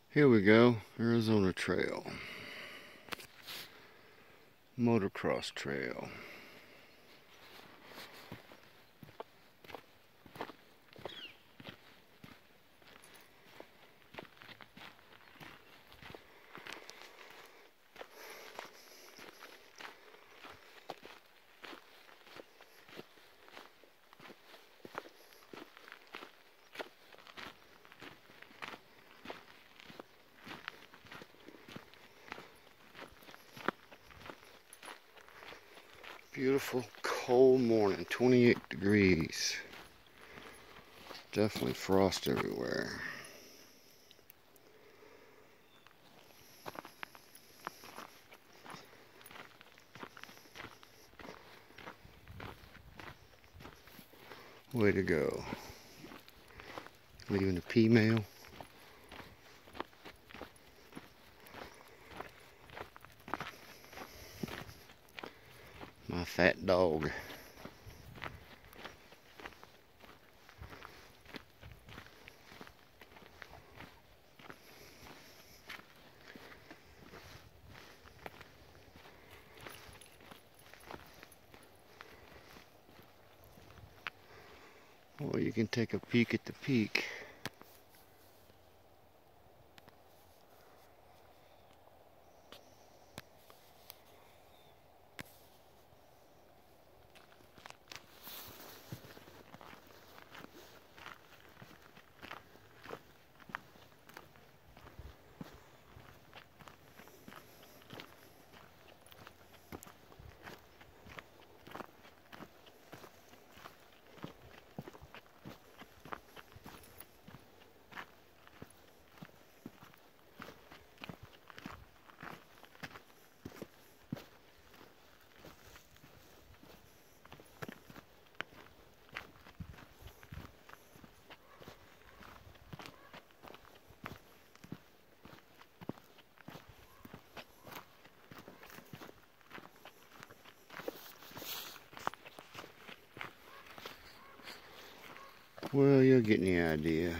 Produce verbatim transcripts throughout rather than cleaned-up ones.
Here we go, Arizona Trail. Motocross trail. Beautiful cold morning, twenty-eight degrees. Definitely frost everywhere. Way to go. Leaving a P-mail. My fat dog. Well, you can take a peek at the peak. Well, you're getting the idea.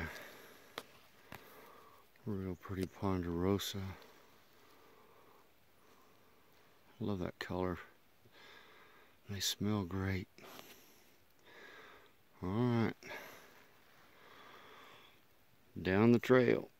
Real pretty ponderosa. Love that color. They smell great. Alright. Down the trail.